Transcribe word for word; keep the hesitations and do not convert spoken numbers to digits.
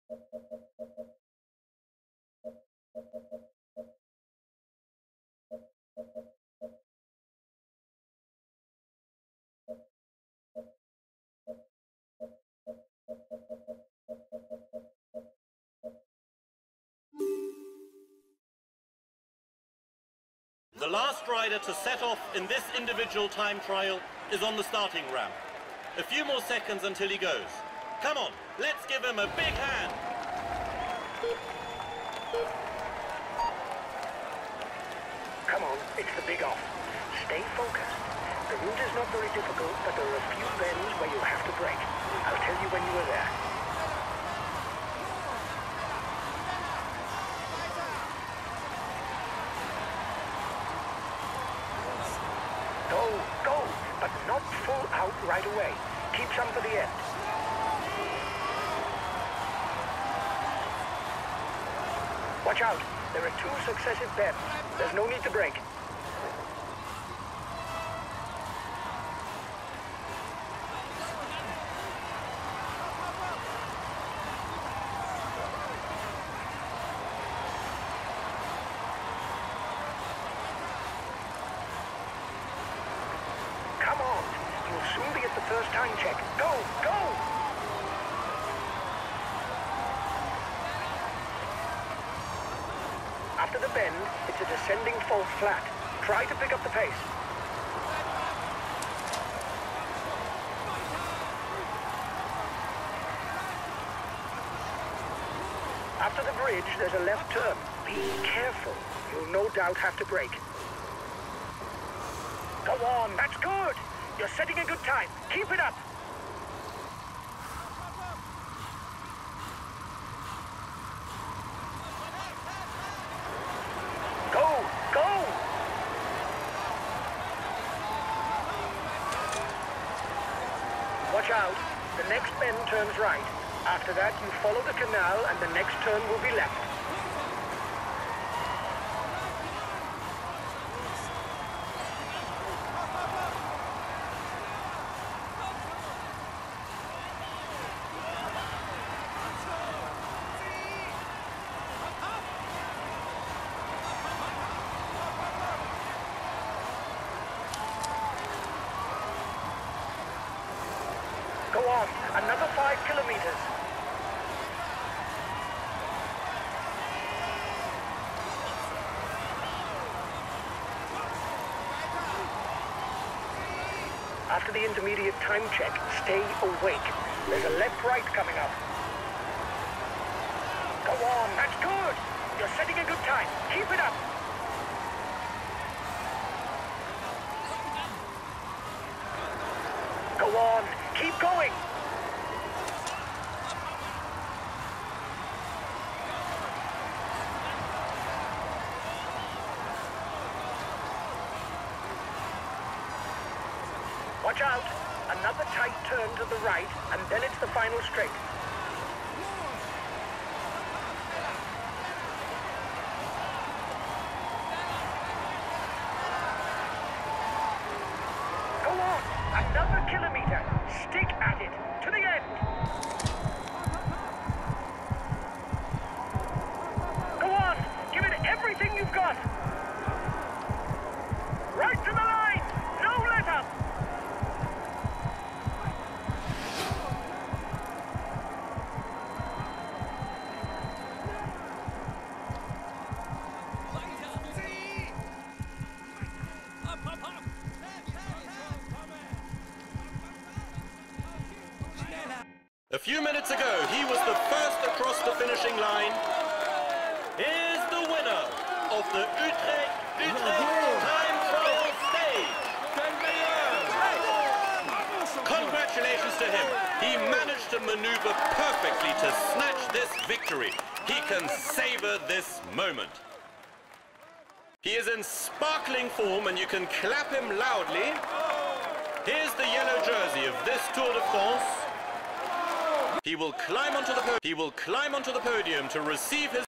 The last rider to set off in this individual time trial is on the starting ramp. A few more seconds until he goes. Come on, let's give him a big hand. Come on, it's the big off. Stay focused. The route is not very difficult, but there are a few bends where you'll have to brake. I'll tell you when you are there. Go, go, but not full out right away. Keep some for the end. Watch out, there are two successive bends. There's no need to brake. Come on, you'll soon be at the first time check. Go, go! After the bend, it's a descending false flat. Try to pick up the pace. After the bridge, there's a left turn. Be careful. You'll no doubt have to brake. Go on, that's good. You're setting a good time. Keep it up. Go, go! Watch out. The next bend turns right. After that, you follow the canal and the next turn will be left. Go on, another five kilometers. After the intermediate time check, stay awake. There's a left-right coming up. Go on, that's good. You're setting a good time. Keep it up. Go on, keep going. Watch out. Another tight turn to the right, and then it's the final straight. Go on. Another kilometer. Stick at it. To the end. Go on. Give it everything you've got. Right to the line. No let up. A few minutes ago, he was the first across the finishing line. Here's the winner of the Utrecht Utrecht Time Trial Stage. Congratulations to him. He managed to maneuver perfectly to snatch this victory. He can savor this moment. He is in sparkling form and you can clap him loudly. Here's the yellow jersey of this Tour de France. He will climb onto the po- he will climb onto the podium to receive his